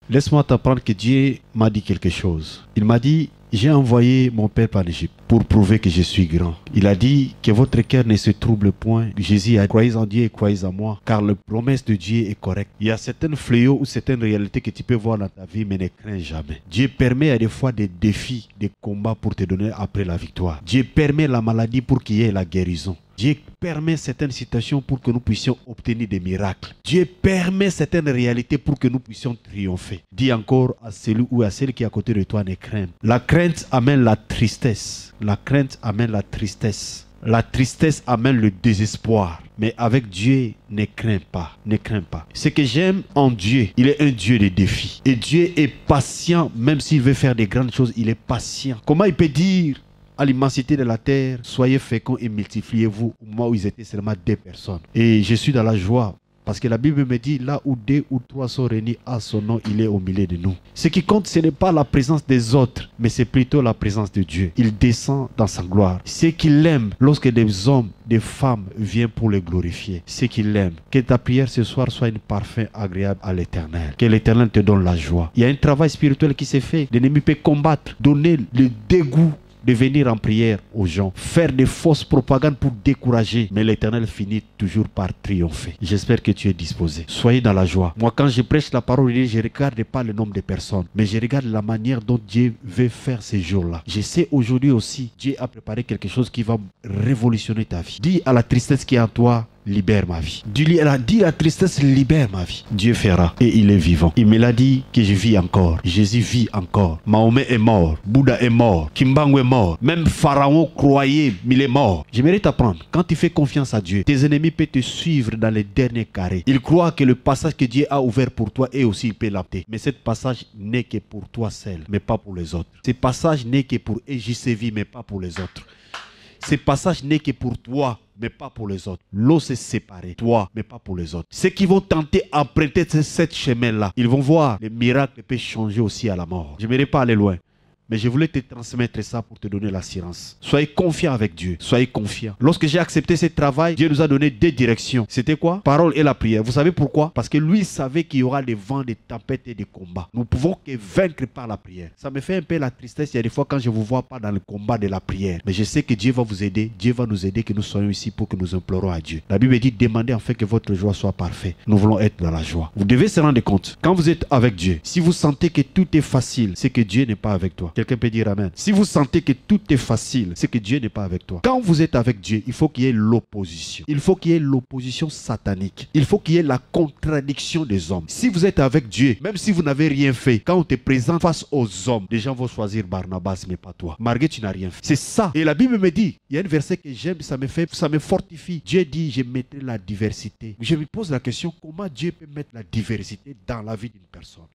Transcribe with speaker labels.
Speaker 1: Laisse-moi t'apprendre que Dieu m'a dit quelque chose. Il m'a dit, j'ai envoyé mon père en Égypte pour prouver que je suis grand. Il a dit que votre cœur ne se trouble point. Jésus a dit, croyez en Dieu et croyez en moi, car la promesse de Dieu est correcte. Il y a certains fléaux ou certaines réalités que tu peux voir dans ta vie, mais ne crains jamais. Dieu permet à des fois des défis, des combats pour te donner après la victoire. Dieu permet la maladie pour qu'il y ait la guérison. Dieu permet certaines situations pour que nous puissions obtenir des miracles. Dieu permet certaines réalités pour que nous puissions triompher. Dis encore à celui ou à celle qui est à côté de toi, ne crains. La crainte amène la tristesse. La crainte amène la tristesse. La tristesse amène le désespoir. Mais avec Dieu, ne crains pas. Ne crains pas. Ce que j'aime en Dieu, il est un Dieu de défis. Et Dieu est patient, même s'il veut faire des grandes choses, il est patient. Comment il peut dire à l'immensité de la terre, soyez féconds et multipliez-vous, au moment où ils étaient seulement 2 personnes. Et je suis dans la joie, parce que la Bible me dit, là où 2 ou 3 sont réunis à son nom, il est au milieu de nous. Ce qui compte, ce n'est pas la présence des autres, mais c'est plutôt la présence de Dieu. Il descend dans sa gloire. Ce qu'il aime, lorsque des hommes, des femmes viennent pour le glorifier, ce qu'il aime. Que ta prière ce soir soit un parfum agréable à l'Éternel. Que l'Éternel te donne la joie. Il y a un travail spirituel qui s'est fait. L'ennemi peut combattre, donner le dégoût de venir en prière aux gens, faire des fausses propagandes pour décourager, mais l'Éternel finit toujours par triompher. J'espère que tu es disposé. Soyez dans la joie. Moi, quand je prêche la parole de Dieu, je ne regarde pas le nombre de personnes, mais je regarde la manière dont Dieu veut faire ces jours-là. Je sais aujourd'hui aussi, Dieu a préparé quelque chose qui va révolutionner ta vie. Dis à la tristesse qui est en toi, libère ma vie. Dis la tristesse, libère ma vie. Dieu fera et il est vivant. Il me l'a dit que je vis encore. Jésus vit encore. Mahomet est mort. Bouddha est mort. Kimbangu est mort. Même Pharaon croyait, mais il est mort. J'aimerais t'apprendre. Quand tu fais confiance à Dieu, tes ennemis peuvent te suivre dans les derniers carrés. Ils croient que le passage que Dieu a ouvert pour toi et aussi il peut l'apter. Mais ce passage n'est que pour toi seul, mais pas pour les autres. Ce passage n'est que pour EJCV, mais pas pour les autres. Ce passage n'est que pour toi, mais pas pour les autres. L'eau s'est séparée, toi, mais pas pour les autres. Ceux qui vont tenter d'emprunter ce chemin-là, ils vont voir les miracles peuvent changer aussi à la mort. Je n'aimerais pas aller loin, mais je voulais te transmettre ça pour te donner l'assurance. Soyez confiant avec Dieu. Soyez confiant. Lorsque j'ai accepté ce travail, Dieu nous a donné 2 directions. C'était quoi? Parole et la prière. Vous savez pourquoi? Parce que lui savait qu'il y aura des vents, des tempêtes et des combats. Nous pouvons que vaincre par la prière. Ça me fait un peu la tristesse. Il y a des fois quand je ne vous vois pas dans le combat de la prière. Mais je sais que Dieu va vous aider. Dieu va nous aider, que nous soyons ici pour que nous implorons à Dieu. La Bible dit, demandez en fait que votre joie soit parfaite. Nous voulons être dans la joie. Vous devez se rendre compte. Quand vous êtes avec Dieu, si vous sentez que tout est facile, c'est que Dieu n'est pas avec toi. Quelqu'un peut dire amen. Si vous sentez que tout est facile, c'est que Dieu n'est pas avec toi. Quand vous êtes avec Dieu, il faut qu'il y ait l'opposition. Il faut qu'il y ait l'opposition satanique. Il faut qu'il y ait la contradiction des hommes. Si vous êtes avec Dieu, même si vous n'avez rien fait, quand on te présente face aux hommes, les gens vont choisir Barnabas, mais pas toi. Malgré tu n'as rien fait. C'est ça. Et la Bible me dit, il y a un verset que j'aime, ça me fortifie. Dieu dit, je mettrai la diversité. Je me pose la question, comment Dieu peut mettre la diversité dans la vie d'une personne?